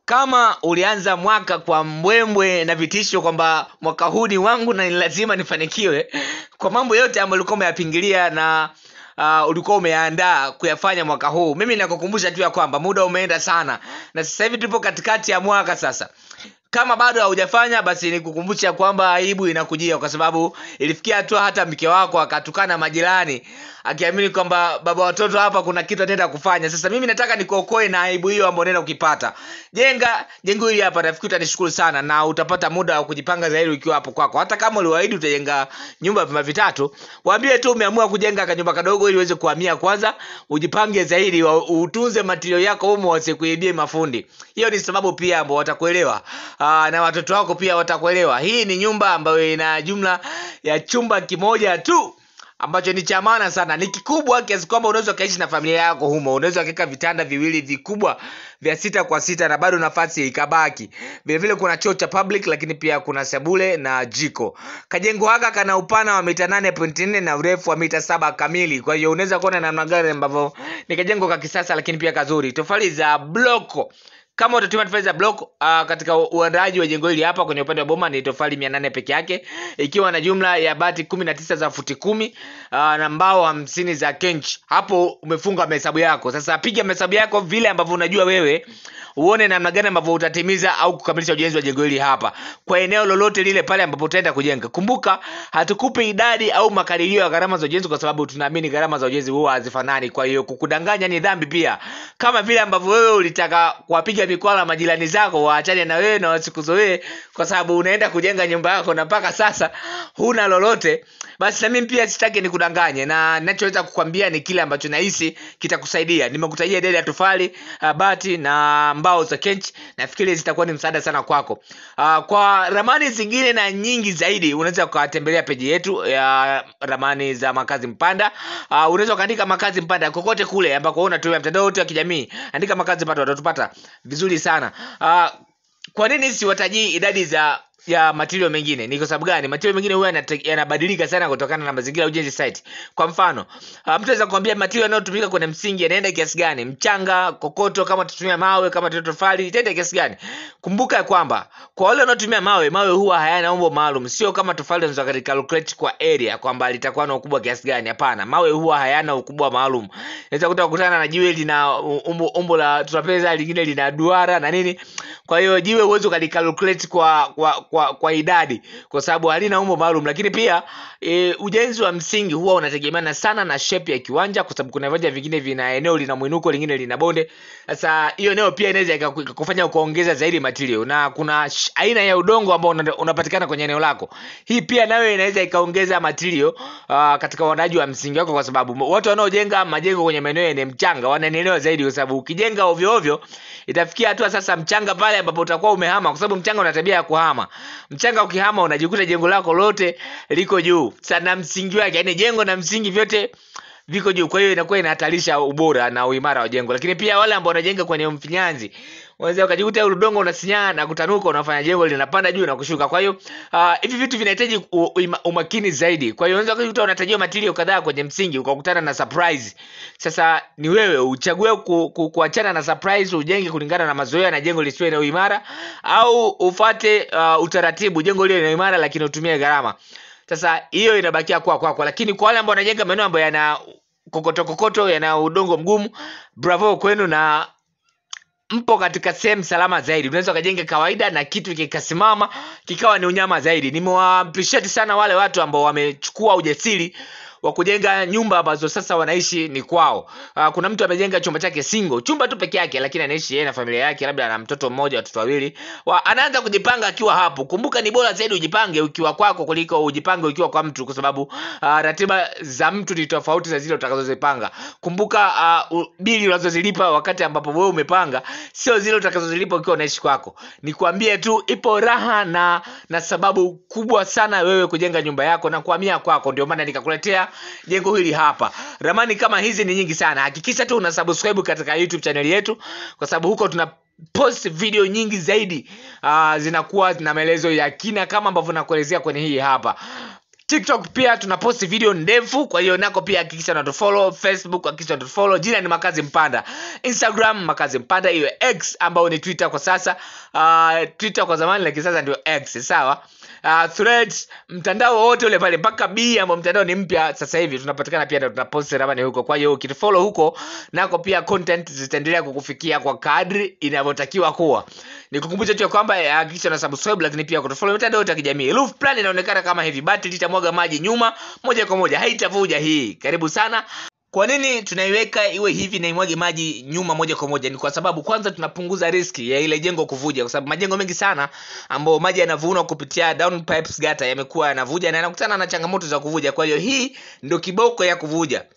Kama ulianza mwaka kwa mbwembwe na vitisho kwamba mwaka huu ni wangu na ni lazima nifanikiwe kwa mambo yote ambayo ulikuwa umeyapingilia na ulikuwa umeandaa kuyafanya mwaka huu, mimi nakukumbusha tu ya kwamba muda umeenda sana na sasa hivi tupo katikati ya mwaka sasa. Kama bado haujafanya basi nikukumbusha kwamba aibu inakujia, kwa sababu ilifikia hatua hata mke wako akatukana majirani akiamini kwamba baba watoto hapa kuna kitu anaenda kufanya. Sasa mimi nataka nikuokoe na aibu hiyo ambayo unaenda ukipata. Jengo hili hapa, rafiki, utanishukuru sana na utapata muda wa kujipanga zaidi ukiwa hapo kwako. Hata kama uliwaahidi utajenga nyumba vyumba vitatu, waambie tu umeamua kujenga kanyumba kadogo ili uweze kuhamia kwanza, ujipange zaidi, utunze material yako humo, wasikuibie mafundi. Hiyo ni sababu pia ambao watakuelewa. Na watoto wako pia watakuelewa. Hii ni nyumba ambayo ina jumla ya chumba kimoja tu ambacho ni cha maana sana. Ni kikubwa kiasi kwamba unaweza kaishi na familia yako humo. Unaweza kuweka vitanda viwili vikubwa vya 6x6 na bado nafasi ikabaki. Vile vile kuna choo cha public, lakini pia kuna sebule na jiko. Kajengo haka kana upana wa mita 8.4 na urefu wa mita 7 kamili. Kwa hiyo unaweza kuona namna gani ambavyo ni kajengo ka kisasa lakini pia kazuri. Tofali za bloko, kama utatumia tofali za block katika uandaaji wa jengo hili hapa kwenye upande wa boma, ni tofali 800 peke yake, ikiwa na jumla ya bati 19 za futi 10 na mbao 50 za kench. Hapo umefunga mahesabu yako. Sasa piga mahesabu yako vile ambavyo unajua wewe, uone namna gani ambavyo utatimiza au kukamilisha ujenzi wa jengo hili hapa kwa eneo lolote lile pale ambapo utaenda kujenga. Kumbuka, hatukupi idadi au makadirio ya gharama za ujenzi kwa sababu tunaamini gharama za ujenzi huwa hazifanani. Kwa hiyo kukudanganya ni dhambi pia. Kama vile ambavyo wewe ulitaka kuwapiga mikwala majirani zako waachane na wewe na wasikuzoee kwa sababu unaenda kujenga nyumba yako na mpaka sasa huna lolote, basi na mimi pia sitaki nikudanganye, na ninachoweza kukwambia ni kile ambacho nahisi kitakusaidia. Nimekutajia idadi ya tofali, bati na mbao za kench. Nafikiri zitakuwa ni msaada sana kwako. Kwa ramani zingine na nyingi zaidi unaweza kutembelea page yetu ya ramani za Makazi Mpanda. Unaweza kaandika Makazi Mpanda kokote kule ambako unatumia mtandao wote wa kijamii, andika Makazi Mpanda utatupata vizuri sana. Kwa nini siwatajii idadi ya material mengine? Ni kwa sababu gani? Material mengine huwa yanabadilika sana kutokana na mazingira ya ujenzi site. Kwa mfano, mtu anaweza kuambia material yanayotumika kwenye msingi yanaenda kiasi gani? Mchanga, kokoto, kama tutumia mawe, kama tofali, itaenda kiasi gani? Kumbuka kwamba kwa wale wanaotumia mawe huwa hayana umbo maalum. Sio kama tofali unaweza calculate kwa area kwamba litakuwa na ukubwa kiasi gani. Hapana, mawe huwa hayana ukubwa maalum. Unaweza kukutana na jiwe lina umbo la trapeza, lingine lina duara na nini. Kwa hiyo jiwe uwezo kalicalculate kwa idadi kwa sababu halina umbo maalum. Lakini pia ujenzi wa msingi huwa unategemeana sana na shape ya kiwanja, kwa sababu kuna viwanja vingine vina eneo lina mwinuko, lingine lina bonde. Sasa hiyo eneo pia inaweza kufanya kuongeza zaidi material, na kuna aina ya udongo ambao unapatikana kwenye eneo lako. Hii pia nayo inaweza ikaongeza material katika uandaaji wa msingi wako, kwa sababu watu wanaojenga majengo kwenye maeneo yenye mchanga wananielewa zaidi, kwa sababu ukijenga ovyo ovyo itafikia hatua sasa mchanga pale ambapo utakuwa umehama, kwa sababu mchanga una tabia ya kuhama. Mchanga ukihama unajikuta jengo lako lote liko juu sana, msingi wake, yani jengo na msingi vyote viko juu. Kwa hiyo inakuwa inahatarisha ubora na uimara wa jengo. Lakini pia wale ambao wanajenga kwenye mfinyanzi unaweza ukajikuta udongo unasinyaa na kutanuka, unafanya jengo linapanda juu na kushuka. Kwa hiyo hivi vitu vinahitaji umakini zaidi. Kwa hiyo unaweza kukuta unatajia material kadhaa kwenye msingi ukakutana na surprise. Sasa ni wewe uchague kuachana na surprise, ujenge kulingana na mazoea na jengo lisiwe na uimara, au ufate utaratibu jengo lile lina uimara lakini utumie gharama. Sasa hiyo inabakia kwa. Lakini kwa wale ambao wanajenga maeneo ambayo yana kokoto yana udongo mgumu, bravo kwenu na mpo katika sehemu salama zaidi. Unaweza kujenga kawaida na kitu kikasimama kikawa ni unyama zaidi. Nimewaappreciate sana wale watu ambao wamechukua ujasiri wa kujenga nyumba ambazo sasa wanaishi ni kwao. Kuna mtu amejenga chumba chake single, chumba tu peke yake, lakini anaishi yeye na familia yake, labda ana mtoto mmoja, watoto wawili. Anaanza kujipanga akiwa hapo. Kumbuka ni bora zaidi ujipange ukiwa kwako kuliko ujipange ukiwa kwa mtu, kwa sababu ratiba za mtu ni tofauti za zile utakazozipanga. Kumbuka bili unazozilipa wakati ambapo wewe umepanga sio zile utakazozilipa ukiwa unaishi kwako. Nikwambie tu ipo raha na sababu kubwa sana wewe kujenga nyumba yako na kuhamia kwako. Ndio maana nikakuletea jengo hili hapa. Ramani kama hizi ni nyingi sana. Hakikisha tu una subscribe katika YouTube channel yetu, kwa sababu huko tuna post video nyingi zaidi, zinakuwa na maelezo ya kina kama ambavyo nakuelezea kwenye hii hapa. TikTok pia tunaposti video ndefu, kwa hiyo nako pia hakikisha unatufollow. Facebook hakikisha unatufollow, jina ni Makazi Mpanda. Instagram Makazi Mpanda, hiyo X ambao ni Twitter kwa sasa. Twitter kwa zamani lakini sasa ndio X, sawa. Threads, mtandao wote ule pale mpaka B ambao mtandao ni mpya sasa hivi tunapatikana pia, tunaposti ramani huko. Kwa hiyo ukitufollow huko nako pia content zitaendelea kukufikia kwa kadri inavyotakiwa kuwa. Nikukumbusha tu kwamba hakikisha una subscribe, lakini pia kutufollow mitandao yote ya kijamii. Roof plan inaonekana kama hivi, battery itamwaga maji nyuma moja kwa moja, haitavuja hii. Karibu sana. Kwa nini tunaiweka iwe hivi na imwage maji nyuma moja kwa moja? Ni kwa sababu kwanza tunapunguza riski ya ile jengo kuvuja, kwa sababu majengo mengi sana ambao maji yanavunwa kupitia down pipes gutter yamekuwa yanavuja na yanakutana na changamoto za kuvuja. Kwa hiyo hii ndio kiboko ya kuvuja.